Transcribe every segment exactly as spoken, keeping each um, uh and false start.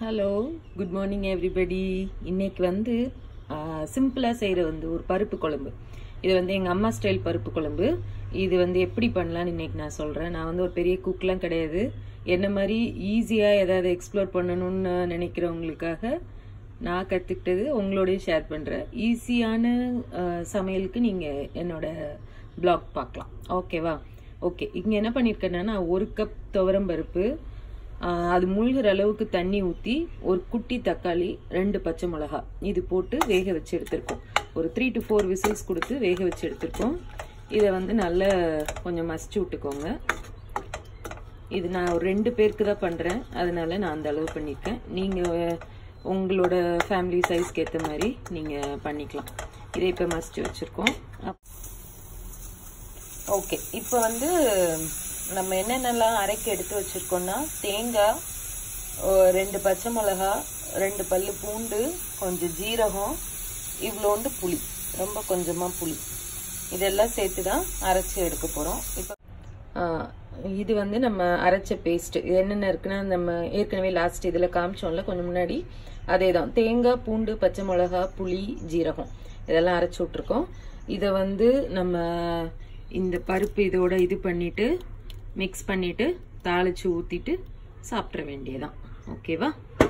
Hello, good morning everybody. இன்னைக்கு வந்து சிம்பிளாக செய்கிற வந்து ஒரு பருப்பு குழம்பு. இது வந்து எங்கள் அம்மா ஸ்டைல் பருப்பு குழம்பு. இது வந்து எப்படி பண்ணலான்னு இன்னைக்கு நான் சொல்கிறேன். நான் வந்து ஒரு பெரிய குக்லாம் கிடையாது. என்ன மாதிரி ஈஸியாக ஏதாவது எக்ஸ்ப்ளோர் பண்ணணும்னு நினைக்கிறவங்களுக்காக நான் கற்றுக்கிட்டது உங்களோடய ஷேர் பண்ணுறேன். ஈஸியான சமையலுக்கு நீங்கள் என்னோட பிளாக் பார்க்கலாம். ஓகேவா? ஓகே, இங்கே என்ன பண்ணியிருக்கேன்னா, நான் ஒரு கப் துவரம் பருப்பு, அது மூழ்கிற அளவுக்கு தண்ணி ஊற்றி, ஒரு குட்டி தக்காளி, ரெண்டு பச்சை மிளகா இது போட்டு வேக வச்சு எடுத்திருக்கோம். ஒரு த்ரீ டு ஃபோர் விசில்ஸ் கொடுத்து வேக வச்சு எடுத்திருக்கோம். இதை வந்து நல்லா கொஞ்சம் மசிச்சு விட்டுக்கோங்க. இது நான் ஒரு ரெண்டு பேருக்கு தான் பண்ணுறேன், அதனால நான் அந்த அளவு பண்ணியிருக்கேன். நீங்கள் உங்களோட ஃபேமிலி சைஸ்க்கு ஏற்ற மாதிரி நீங்கள் பண்ணிக்கலாம். இதை இப்போ மசிச்சு வச்சுருக்கோம். ஓகே, இப்போ வந்து நம்ம என்னென்னலாம் அரைக்க எடுத்து வச்சுருக்கோம்னா, தேங்காய், ரெண்டு பச்சை மிளகா, ரெண்டு பல் பூண்டு, கொஞ்சம் ஜீரகம், இவ்வளோண்டு புளி, ரொம்ப கொஞ்சமாக புளி, இதெல்லாம் சேர்த்து தான் அரைச்சி எடுக்க போகிறோம். இப்போ இது வந்து நம்ம அரைச்ச பேஸ்ட்டு. இது என்னென்ன இருக்குன்னா, நம்ம ஏற்கனவே லாஸ்ட் இதில் காமிச்சோம்ல கொஞ்சம் முன்னாடி, அதே தான். தேங்காய், பூண்டு, பச்சை மிளகா, புளி, ஜீரகம் இதெல்லாம் அரைச்சி விட்ருக்கோம். இதை வந்து நம்ம இந்த பருப்பு இதோட இது பண்ணிவிட்டு மிக்ஸ் பண்ணிவிட்டு தாளித்து ஊற்றிட்டு சாப்பிட்ற வேண்டியதான். ஓகேவா?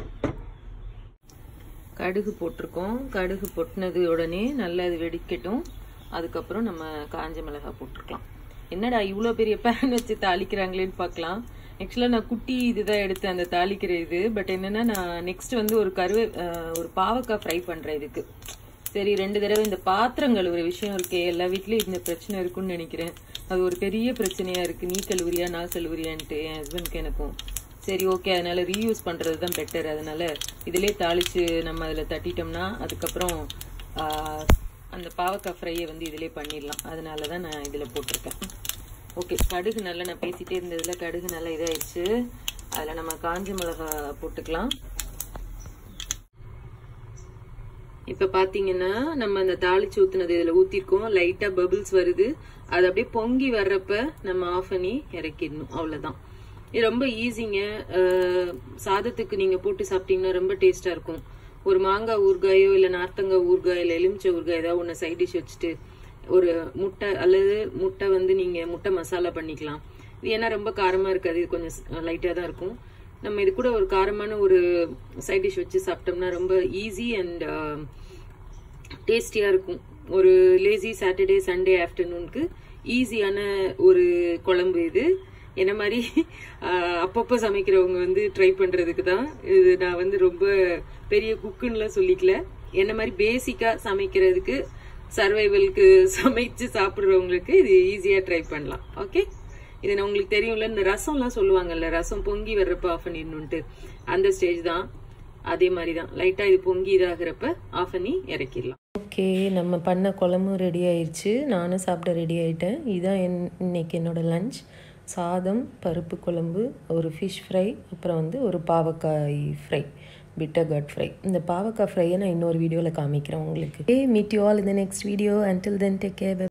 கடுகு போட்டிருக்கோம். கடுகு பொட்டினது உடனே நல்லா இது வெடிக்கட்டும். அதுக்கப்புறம் நம்ம காஞ்ச மிளகாய் போட்டிருக்கலாம். என்னடா இவ்வளோ பெரிய பேன் வச்சு தாளிக்கிறாங்களேன்னு பார்க்கலாம். ஆக்சுவலாக நான் குட்டி இதுதான் எடுத்தேன் அந்த தாளிக்கிற இது. பட் என்னென்னா, நான் நெக்ஸ்ட் வந்து ஒரு கருவே ஒரு பாவக்காய் ஃப்ரை பண்ணுறேன் இதுக்கு. சரி, ரெண்டு தடவை இந்த பாத்திரம் கழுவுற விஷயம் இருக்கே, எல்லா வீட்லேயும் இந்த பிரச்சனை இருக்குன்னு நினைக்கிறேன். அது ஒரு பெரிய பிரச்சனையாக இருக்குது. நீ கழுவுறியா நான் கழுவுறியான்ட்டு என் ஹஸ்பண்ட்க்கு எனக்கும். சரி, ஓகே, அதனால் ரீயூஸ் பண்ணுறது தான் பெட்டர். அதனால் இதிலே தாளித்து நம்ம அதில் தட்டிட்டோம்னா அதுக்கப்புறம் அந்த பாவக்காய் ஃப்ரையை வந்து இதிலே பண்ணிடலாம். அதனால தான் நான் இதில் போட்டிருக்கேன். ஓகே, கடுகு நல்லா நான் பேசிகிட்டே இருந்ததில் கடுகு நல்லா இதாகிடுச்சு. அதில் நம்ம காஞ்ச மிளகா போட்டுக்கலாம். இப்போ பார்த்தீங்கன்னா, நம்ம அந்த தாளிச்சு ஊற்றுனது இதில் ஊற்றிருக்கோம். லைட்டாக பபிள்ஸ் வருது. அது அப்படியே பொங்கி வர்றப்ப நம்ம ஆஃப் பண்ணி இறக்கிடணும். அவ்வளோதான். இது ரொம்ப ஈஸிங்க. சாதத்துக்கு நீங்கள் போட்டு சாப்பிட்டீங்கன்னா ரொம்ப டேஸ்ட்டாக இருக்கும். ஒரு மாங்காய் ஊறுகாயோ இல்லை நார்த்தங்காய் ஊறுகாய் இல்லை எலுமிச்சை ஊறுகாய் ஏதாவது ஒன்று சைட் டிஷ் வச்சுட்டு ஒரு முட்டை அல்லது முட்டை வந்து நீங்கள் முட்டை மசாலா பண்ணிக்கலாம். இது ஏன்னா ரொம்ப காரமாக இருக்காது, இது கொஞ்சம் லைட்டாக தான் இருக்கும். நம்ம இது கூட ஒரு காரமான ஒரு சைட் டிஷ் வச்சு சாப்பிட்டோம்னா ரொம்ப ஈஸி அண்ட் டேஸ்டியாக இருக்கும். ஒரு லேசி சாட்டர்டே சண்டே ஆஃப்டர்நூனுக்கு ஈஸியான ஒரு குழம்பு இது. என்ன மாதிரி அப்பப்போ சமைக்கிறவங்க வந்து ட்ரை பண்ணுறதுக்கு தான் இது. நான் வந்து ரொம்ப பெரிய குக்குன்னுலாம் சொல்லிக்கல. என்ன மாதிரி பேசிக்காக சமைக்கிறதுக்கு, சர்வைவலுக்கு சமைச்சு சாப்பிட்றவங்களுக்கு இது ஈஸியாக ட்ரை பண்ணலாம். ஓகே, இது நான் உங்களுக்கு தெரியும்ல, இந்த ரசம்லாம் சொல்லுவாங்கல்ல, ரசம் பொங்கி வர்றப்ப ஆஃப் பண்ணிடணுன்ட்டு, அந்த ஸ்டேஜ் தான். அதே மாதிரி தான், லைட்டாக இது பொங்கி இதாகிறப்ப ஆஃப் பண்ணி இறக்கிடலாம். ஓகே, நம்ம பண்ண குழம்பு ரெடி ஆயிடுச்சு. நானும் சாப்பிட ரெடி ஆகிட்டேன். இதுதான் என் இன்னைக்கு என்னோடய லஞ்ச். சாதம், பருப்பு குழம்பு, ஒரு ஃபிஷ் ஃப்ரை, அப்புறம் வந்து ஒரு பாவக்காய் ஃப்ரை, பிட்டர் கட் ஃப்ரை. இந்த பாவக்காய் ஃப்ரையை நான் இன்னொரு வீடியோவில் காமிக்கிறேன் உங்களுக்கு. Meet you all in the next video. Until then take care.